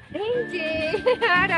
এই যে আর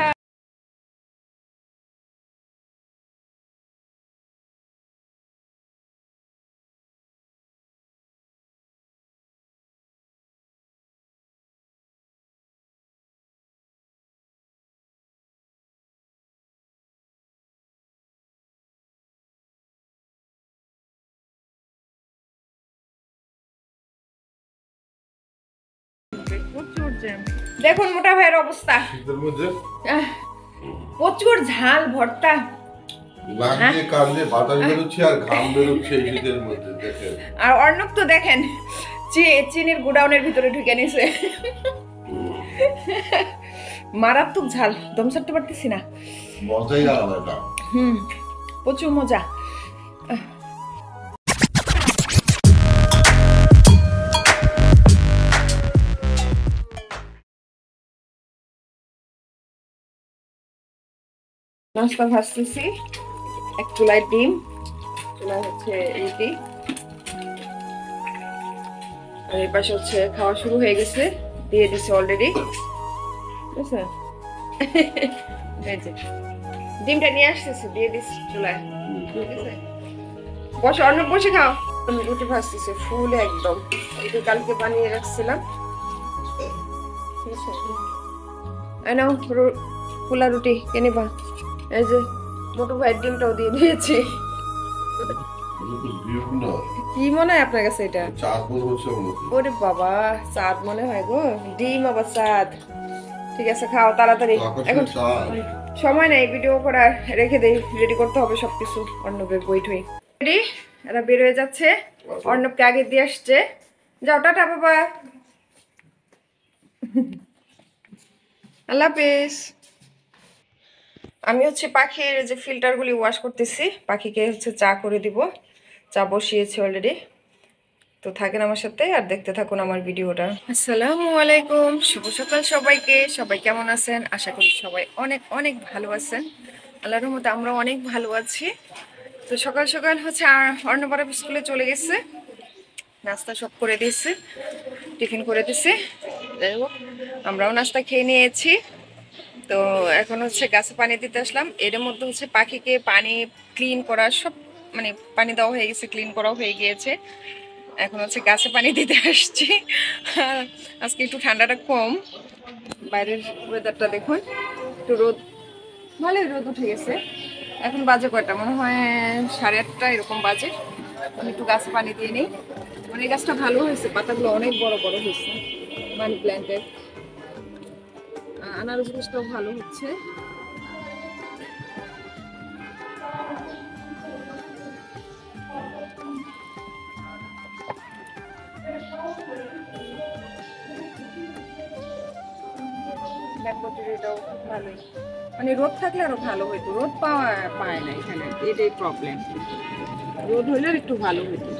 প্রচুর জ্যাম। দেখুন মোটা ভাইয়ের অবস্থা, শীতের মধ্যে প্রচুর ঝাল ভর্তা। নাক দিয়ে কান দিয়ে বাতাস বেরোচ্ছে আর ঘাম বেরোচ্ছে এই শীতের মধ্যে দেখেন। আর অর্ণব তো দেখেন চিনির গোডাউনের ভিতরে ঢুকে নিছে। মারাত্মক ঝাল, দম ছাড়তে পারতেছি না। মজাই আলাদা এটা। প্রচুর মজা। নাস্তা ভাজতেছি, এক চুলায় ডিম, চুলায় হচ্ছে রুটি, আর এই পাশে হচ্ছে খাওয়া শুরু হয়ে গেছে, দিয়ে দিছে অলরেডি। বুঝছে, এই যে ডিমটা নিয়ে আসতেছে, দিয়ে দিচ্ছি চুলায়। ঠিক আছে, বসে অন্য বসে খাও। আমি রুটি ভাজতেছি ফুল একদম, এটা কালকে বানিয়ে রাখছিলাম। ঠিক আছে, নাও ফুলা রুটি কেনিবা। এই যে মোটু ভাইয়ের ডিমটাও দিয়ে দিয়েছি। কি মনে হয় আপনার কাছে এটা? ওরে বাবা, চাঁদ মনে হয় গো, ডিম আবার চাঁদ। ঠিক আছে, খাও তাড়াতাড়ি, এখন সময় নেই ভিডিও করার, রেখে দেই, রেডি করতে হবে সবকিছু। অর্ণবের বই ঠই রেডি, এরা বের হয়ে যাচ্ছে। অর্ণবকে আগে দিয়ে আসছে, যাও টাটা বাবা, আল্লাহ হাফেজ। আমি হচ্ছে পাখির যে ফিল্টারগুলি ওয়াশ করতেছি, পাখিকে হচ্ছে চা করে দিব, চা বসিয়েছি অলরেডি। তো থাকেন আমার সাথে আর দেখতে থাকুন আমার ভিডিওটা। আসসালামু আলাইকুম, শুভ সকাল সবাইকে। সবাই কেমন আছেন? আশা করি সবাই অনেক অনেক ভালো আছেন। আল্লাহর রহমতে আমরা অনেক ভালো আছি। তো সকাল সকাল হচ্ছে অর্ণব স্কুলে চলে গেছে, নাস্তা সব করে দিয়েছে, টিফিন করে দিছে। যাই হোক, আমরাও নাস্তা খেয়ে নিয়েছি। তো এখন হচ্ছে গাছে পানি দিতে আসলাম। এর মধ্যে হচ্ছে পাখিকে পানি ক্লিন করা সব, মানে পানি দেওয়া হয়ে গেছে, ক্লিন করাও হয়ে গিয়েছে। এখন হচ্ছে গাছে পানি দিতে আসছি। আজকে একটু ঠান্ডাটা কম, বাইরের ওয়েদারটা দেখুন, একটু রোদ, ভালোই রোদ উঠে গেছে। এখন বাজে কয়টা, মনে হয় 8:30 এরকম বাজে। আমি একটু গাছে পানি দিয়ে নিই। মানে গাছটা ভালো হয়েছে, পাতাগুলো অনেক বড় বড় হয়েছে, মানি প্ল্যান্টের। আনারস গাছটাও ভালো হচ্ছে। এটাও ভালোই, মানে রোদ থাকলে আরো ভালো হইতো, রোদ পায় না এখানে, এটাই প্রবলেম। রোদ হইলে একটু ভালো হইতো।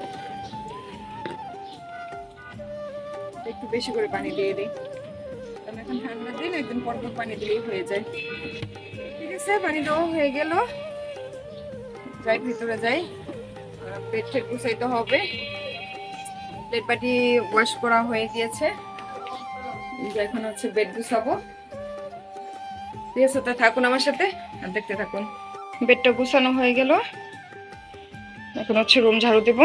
একটু বেশি করে পানি দিয়ে দিই, কারণ এখন ঠান্ডার দিন, একদিন পর পর পানি দিলেই হয়ে যায়। ঠিক আছে, পানি দেওয়া হয়ে গেল, যাই ভিতরে যাই, পেট ঠেট গুছাইতে হবে। প্লেট বাটি ওয়াশ করা হয়ে গিয়েছে, এখন হচ্ছে বেড গুছাবো। ঠিক আছে, তো থাকুন আমার সাথে আর দেখতে থাকুন। বেডটা গুছানো হয়ে গেল, এখন হচ্ছে রুম ঝাড়ু দেব।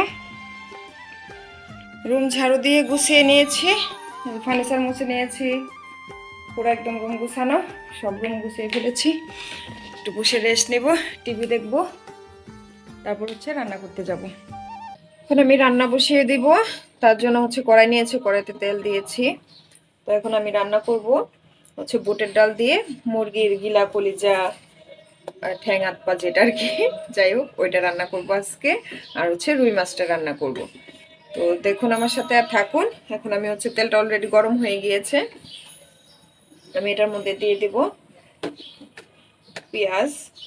রুম ঝাড়ু দিয়ে গুছিয়ে নিয়েছি, ফার্নিচার মুছে নিয়েছি, পুরো একদম রুম গুছানো, সব রুম গুছিয়ে ফেলেছি। একটু বসে রেস্ট নেব, টিভি দেখবো, তারপর হচ্ছে রান্না করতে যাব। এখন আমি রান্না বসিয়ে দিব, তার জন্য হচ্ছে কড়াই নিয়েছি, কড়াইতে তেল দিয়েছি। তো এখন আমি রান্না করব হচ্ছে বুটের ডাল দিয়ে মুরগির গিলা কলিজা ঠ্যাং হাত পা যেটা আর কি, যাই হোক ওইটা রান্না করব আজকে। আর হচ্ছে রুই মাছটা রান্না করব। তো দেখুন আমার সাথে আর থাকুন। এখন আমি হচ্ছে তেলটা অলরেডি গরম হয়ে গিয়েছে, আমি এটার মধ্যে দিয়ে দিব পেঁয়াজ,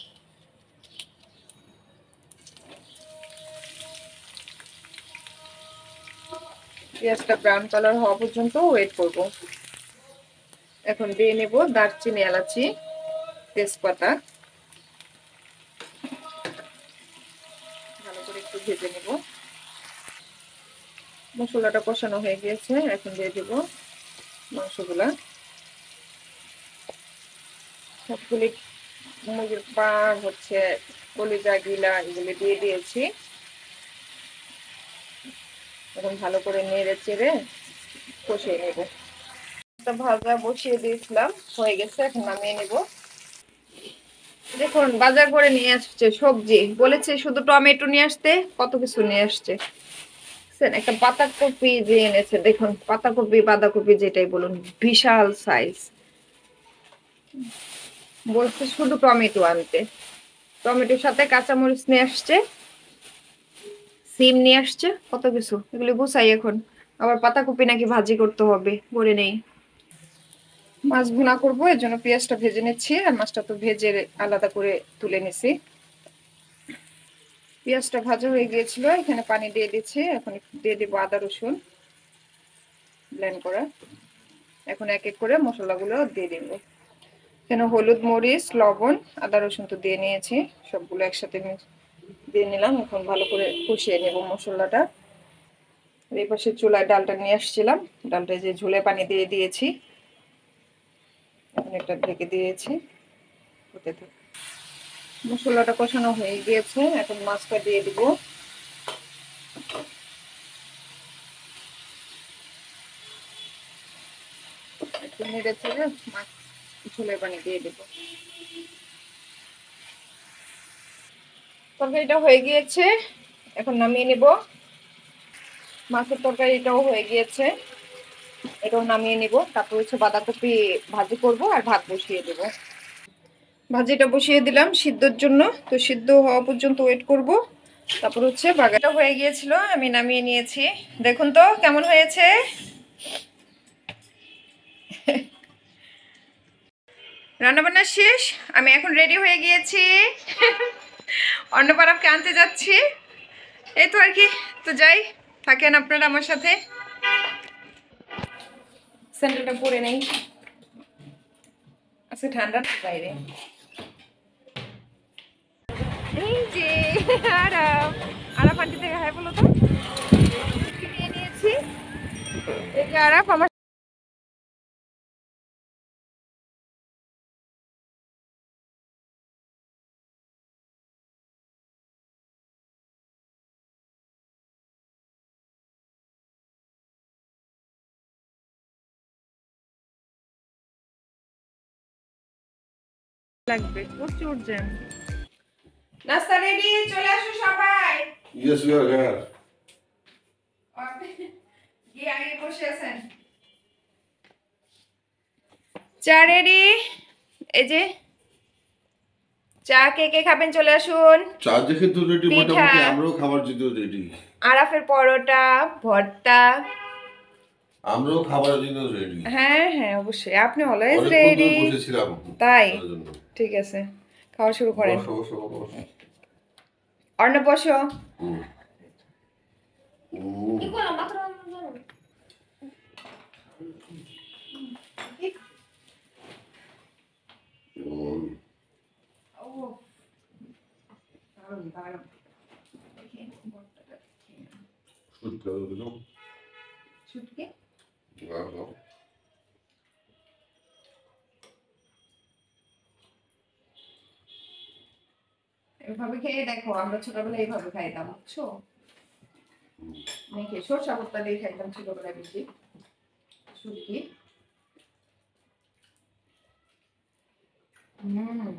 পেঁয়াজটা ব্রাউন কালার হওয়া পর্যন্ত ওয়েট করব। এখন দিয়ে নেব দারচিনি, এলাচি, তেজপাতা, ভালো করে একটু ভেজে নেব। মশলাটা কষানো হয়ে গিয়েছে, এখন দিয়ে দেব মাংসগুলা। সবগুলি মুরগির পা হচ্ছে কলিজা গিলা এগুলি দিয়ে দিয়েছি। এখন ভালো করে নেড়ে চেড়ে কষিয়ে নেব। একটা ভাজা বসিয়ে দিয়েছিলাম, হয়ে গেছে, এখন নামিয়ে নেব। দেখুন বাজার করে নিয়ে আসছে সবজি, বলেছে শুধু টমেটো নিয়ে আসতে, কত কিছু নিয়ে আসছে। একটা পাতাকপি যে এনেছে, দেখুন পাতাকপি বাঁধাকপি যেটাই বলুন, বিশাল সাইজ। বলছে শুধু টমেটো আনতে, টমেটোর সাথে কাঁচামরিচ নিয়ে আসছে, সিম নিয়ে আসছে, কত কিছু। এগুলি গুছাই এখন। আবার পাতাকপি নাকি ভাজি করতে হবে, করে নেই। মাছ ভুনা করবো, এর জন্য পেঁয়াজটা ভেজে নিচ্ছি, আর মাছটা তো ভেজে আলাদা করে তুলে নিছি। পেঁয়াজটা ভাজা হয়ে গিয়েছিল, এখানে পানি দিয়ে দিচ্ছি। এখন দিয়ে দিব আদা রসুন ব্লেন্ড করা। এখন এক এক করে মশলাগুলো দিয়ে দিব। এখানে হলুদ মরিচ লবণ আদা রসুন তো দিয়ে নিয়েছি, সবগুলো একসাথে দিয়ে নিলাম। এখন ভালো করে কষিয়ে নেব মশলাটা। এই পাশে চুলায় ডালটা নিয়ে আসছিলাম, ডালটা যে ঝোলে পানি দিয়ে দিয়েছি, এখন একটা ঢেকে দিয়েছি, হতে থাকে। মশলাটা কষানো হয়ে গিয়েছে, এখন মাছটা দিয়ে দিব। একটু নেড়ে চেড়ে মাছ ঝোলের পানি দিয়ে দিব। তরকারিটা হয়ে গিয়েছে, এখন নামিয়ে নেব। মাছের তরকারিটাও হয়ে গিয়েছে, এটাও নামিয়ে নিব। তারপর হচ্ছে বাঁধাকপি ভাজি করব আর ভাত বসিয়ে দেব। ভাজিটা বসিয়ে দিলাম সিদ্ধর জন্য, তো সিদ্ধ হওয়া পর্যন্ত ওয়েট করব। তারপর হচ্ছে বাগাটা হয়ে গিয়েছিল, আমি নামিয়ে নিয়েছি। দেখুন তো কেমন হয়েছে। রান্নাবান্না শেষ, আমি এখন রেডি হয়ে গিয়েছি, অন্নপাড়াকে আনতে যাচ্ছি। এই তো আর কি, তো যাই, থাকেন আপনারা আমার সাথে। স্যান্ডেলটা পরে নেই, আজকে ঠান্ডা বাইরে। এই যে আরাম, আরাম আন্টি থেকে হাই বলো তো। নিয়ে নিয়েছি, এই যে আরাম আমার লাগবে প্রচুর জ্যাম। নাস্তা রেডি, চলে আসো সবাই। Yes, we are here. গিয়ে আগে বসে আছেন। চা রেডি, এই যে চা, কে কে খাবেন চলে আসুন। চা দেখে তো রেডি, পিঠা, মোটামুটি আমরাও খাবার যেতে রেডি। আরাফের পরোটা ভর্তা, আমরাও খাবারের জন্য রেডি। হ্যাঁ হ্যাঁ অবশ্যই, আপনি অলওয়েজ অনেকক্ষণ ধরে রেডি। বসেছিলাম তাই, তার জন্য। ঠিক আছে, খাওয়া শুরু করেন। বসো বসো বসো। অর্ণব বসো। হুম। হুম। কি করলাম মাত্র হুম। ও দারুণ দারুণ। শুটকি আলু দিলাম। শুটকি দাও, দাও। এভাবে খেয়ে দেখো, আমরা ছোটবেলায় এইভাবে খাইতাম, বুঝছো? আমি সরষা ভর্তা দিয়ে খাইতাম ছোটবেলায় বেশি শুটকি। হুম,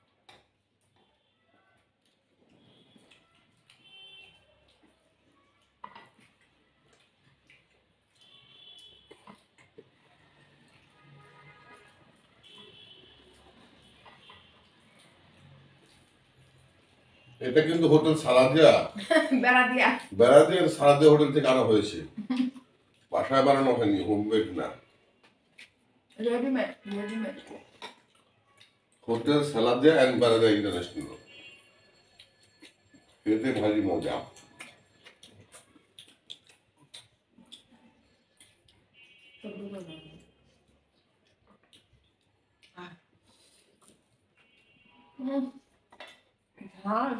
এটা কিন্তু হোটেল সালাদিয়া, বেড়া দিয়া বেড়াদিয়ার সালাদিয়া হোটেল থেকে আনা হয়েছে, বাসায় বানানো হয়নি, হোমমেড না। Readymade readymade. হোটেল সালাদিয়া অ্যান্ড বেড়াদিয়া ইন্টারন্যাশনাল, খেতে ভারী মজা। ঝাল।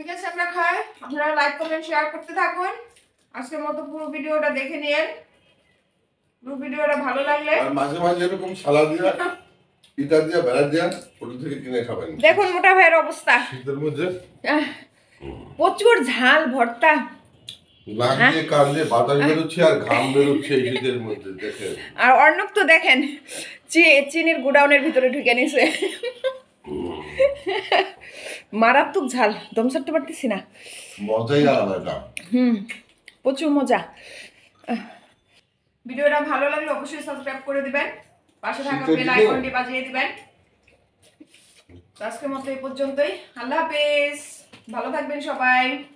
ঠিক আছে, আমরা খাই। আপনারা লাইক কমেন্ট শেয়ার করতে থাকুন। আজকের মতো পুরো ভিডিওটা দেখে নিন। পুরো ভিডিওটা ভালো লাগলে আর মাঝে মাঝে এরকম সালাদ দিয়া ইটা দিয়া বেড়া দিয়া হোটেল থেকে কিনে খাবেন। দেখুন মোটা ভাইয়ের অবস্থা, শীতের মধ্যে প্রচুর ঝাল ভর্তা, নাক দিয়ে কান দিয়ে বাতাস বেরোচ্ছে আর ঘাম বেরোচ্ছে এই শীতের মধ্যে দেখেন। আর অর্ণব তো দেখেন চিনির গুডাউনের ভিতরে ঢুকে নিছে। মারাত্মক ঝাল, দম ছাড়তে পারতেছি না। মজাই আলাদা এটা। প্রচুর মজা। ভিডিওটা ভালো লাগলে অবশ্যই সাবস্ক্রাইব করে দিবেন, পাশে থাকা বেল আইকনটি বাজিয়ে দিবেন। আজকের মতো এই পর্যন্তই। আল্লাহ হাফেজ, ভালো থাকবেন সবাই।